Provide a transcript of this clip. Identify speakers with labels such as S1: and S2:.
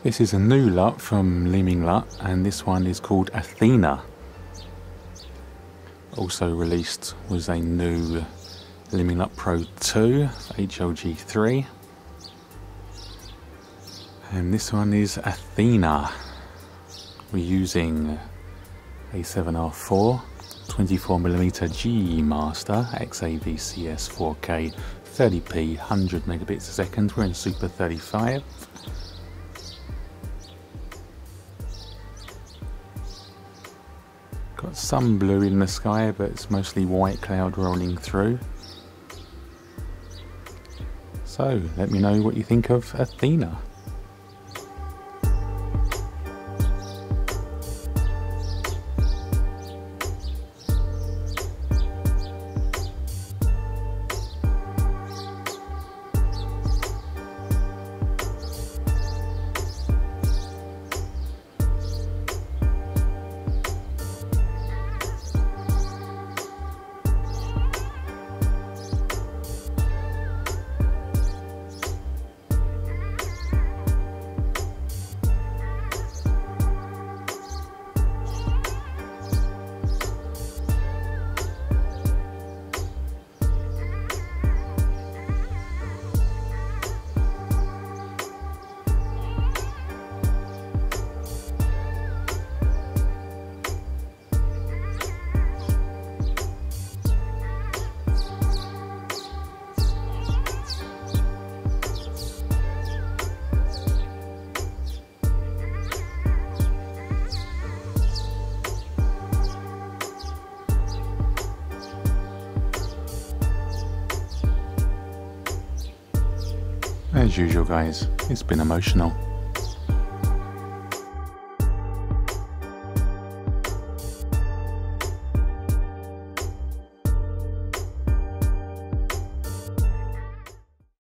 S1: This is a new LUT from Leeming LUT, and this one is called Athena. Also released was a new Leeming LUT Pro 2 HLG3, and this one is Athena. We're using a 7R4 24mm G Master XAVCS 4K 30p 100 megabits a second. We're in Super 35. Got some blue in the sky, but it's mostly white cloud rolling through. So let me know what you think of Athena. As usual guys, it's been emotional.